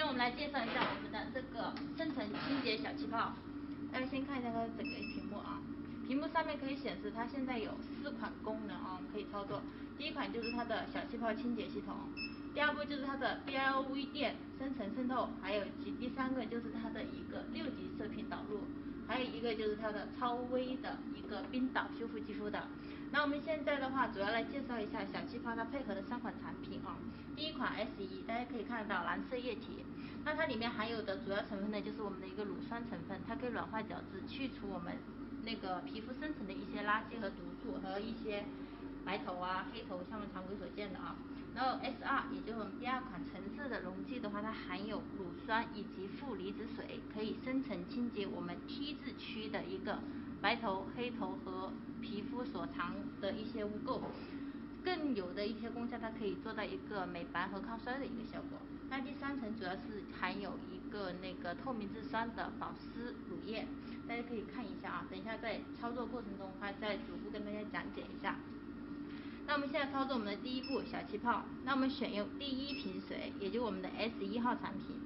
我们来介绍一下我们的这个深层清洁小气泡。大家先看一下它的整个屏幕啊，屏幕上面可以显示它现在有4款功能啊，可以操作。第一款就是它的小气泡清洁系统，第二步就是它的 BIO 微电深层渗透，还有第3个就是它的一个6级射频导入，还有一个就是它的超微的一个冰岛修复肌肤的。那我们现在的话，主要来介绍一下小气泡它配合的3款产品啊。第一款 S1，大家可以看得到蓝色液体，那它里面含有的主要成分呢，就是我们的一个乳酸成分，它可以软化角质，去除我们那个皮肤深层的一些垃圾和毒素和一些白头啊、黑头，像我们常规所见的啊。然后 S2，也就是我们第2款橙色的溶剂的话，它含有乳酸以及负离子水，可以深层清洁我们 T 字区的一个白头、黑头和皮肤所藏的一些污垢。更有的一些功效，它可以做到一个美白和抗衰的一个效果。那第3层主要是含有一个那个透明质酸的保湿乳液，大家可以看一下啊。等一下在操作过程中，还再逐步跟大家讲解一下。那我们现在操作我们的第一步小气泡，那我们选用第1瓶水，也就是我们的 S1号产品。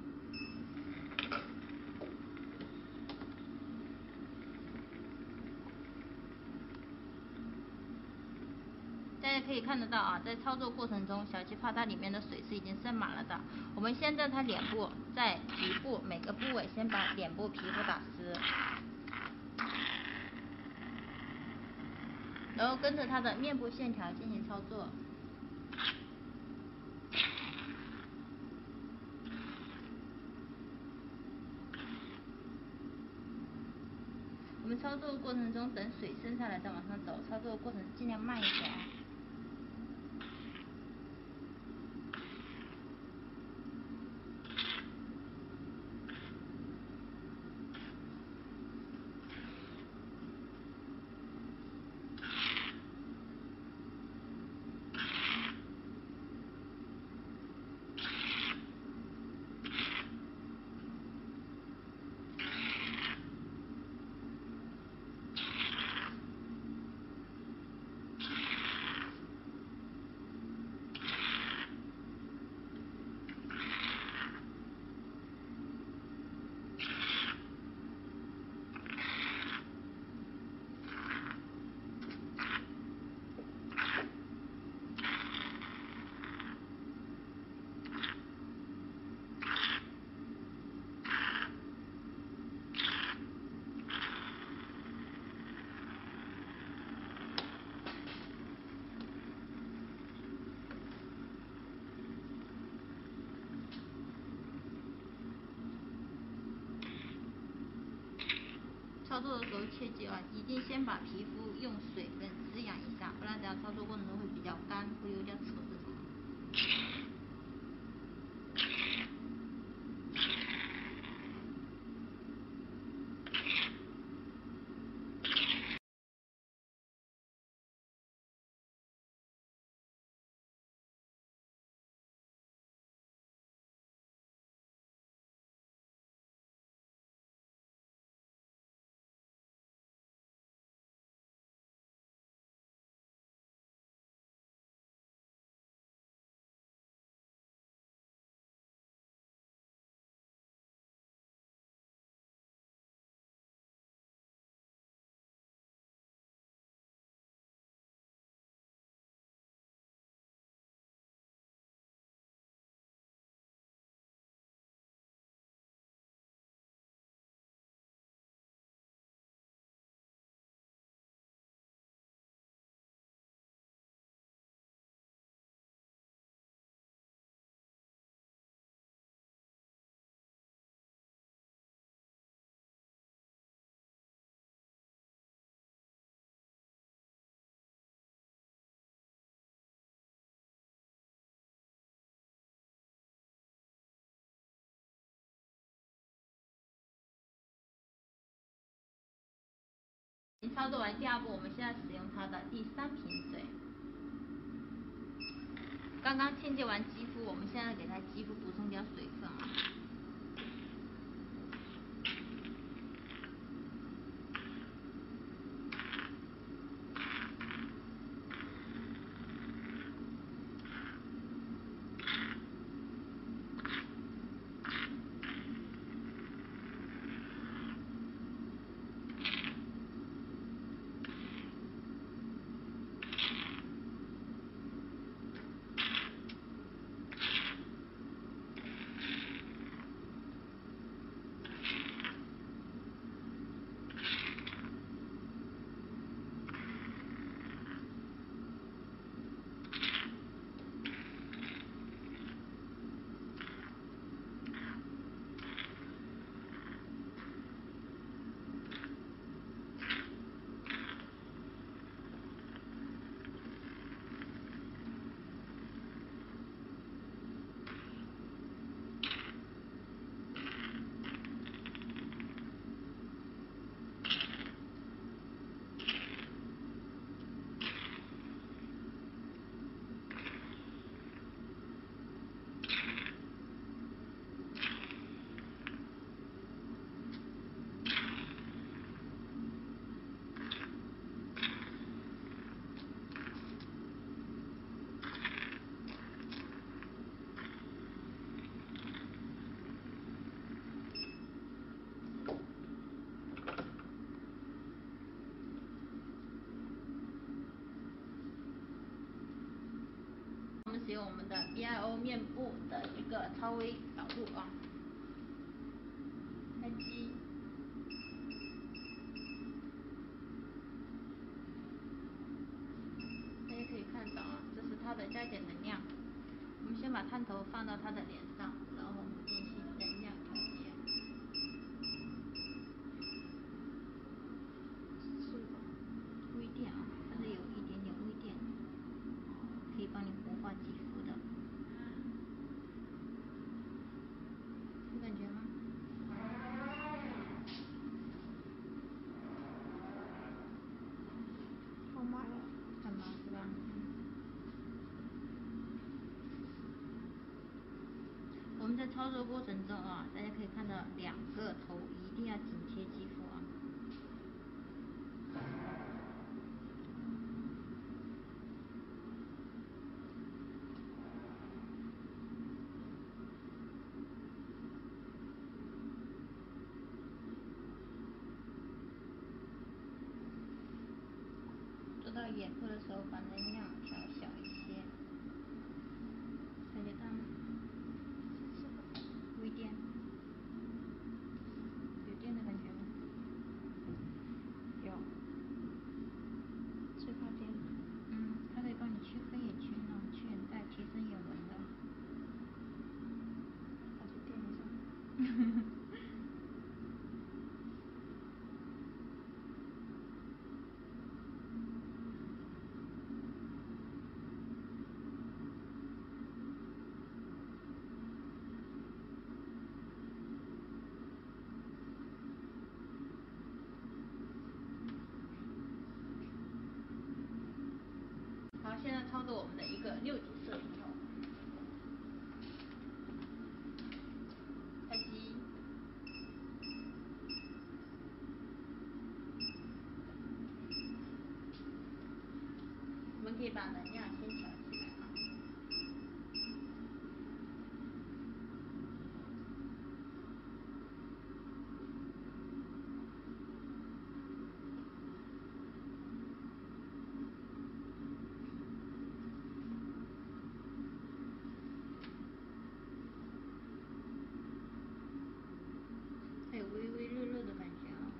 大家可以看得到啊，在操作过程中，小气泡它里面的水是已经渗满了的。我们先在它脸部，在局部每个部位先把脸部皮肤打湿，然后跟着它的面部线条进行操作。我们操作过程中，等水渗下来再往上走，操作过程尽量慢一些啊。操作的时候切记啊，一定先把皮肤用水分滋养一下，不然等下操作过程中会比较干，会有点扯这种。操作完第2步，我们现在使用它的第3瓶水。刚刚清洁完肌肤，我们现在给它肌肤补充点水分啊。 使用我们的 BIO 面部的一个超微导入啊。开机。大家可以看到啊，这是它的加减能量。我们先把探头放到它的脸上，然后我们进行能量调节。微电啊，它是有一点点微电，可以帮你活化肌肤的。有感觉吗？ 好麻呀， 很麻是吧？我们在操作过程中啊，大家可以看到两个头一定要紧贴肌肤啊。做到眼部的时候，把能量调小一些，感觉到吗？微电，有电的感觉吗？ 有，最怕电。 它可以帮你去黑眼圈啊、去眼袋、提升眼纹的。 还是电一下。 好，现在操作我们的一个6级摄影头。开机。我们可以把能量先调起来啊。还有微微热热的感觉啊。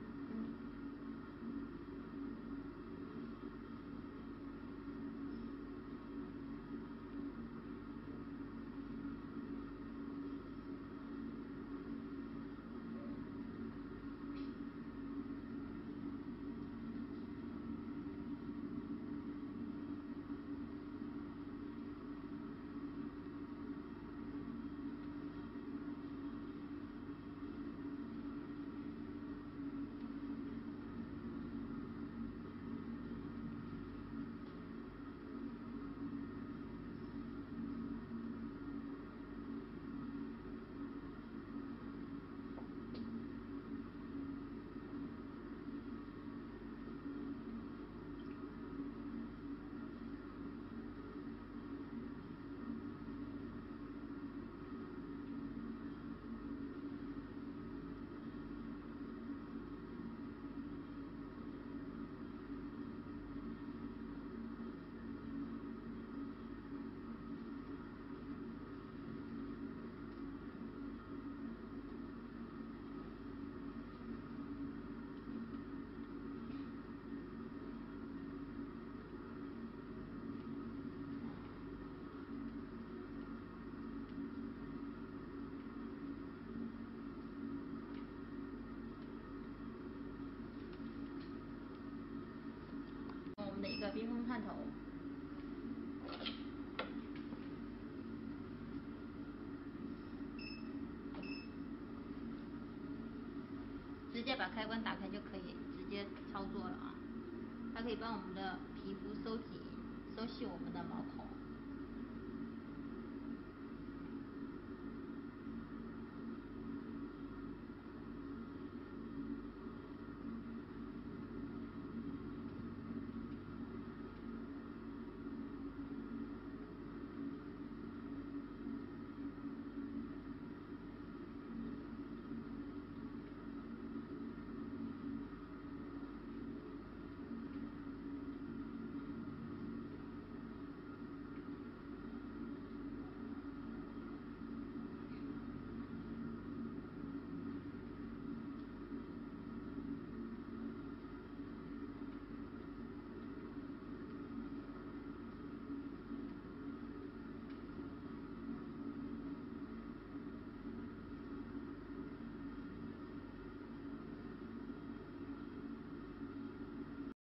我们的一个冰封探头。直接把开关打开就可以直接操作了啊！它可以帮我们的皮肤收紧、收细我们的毛孔。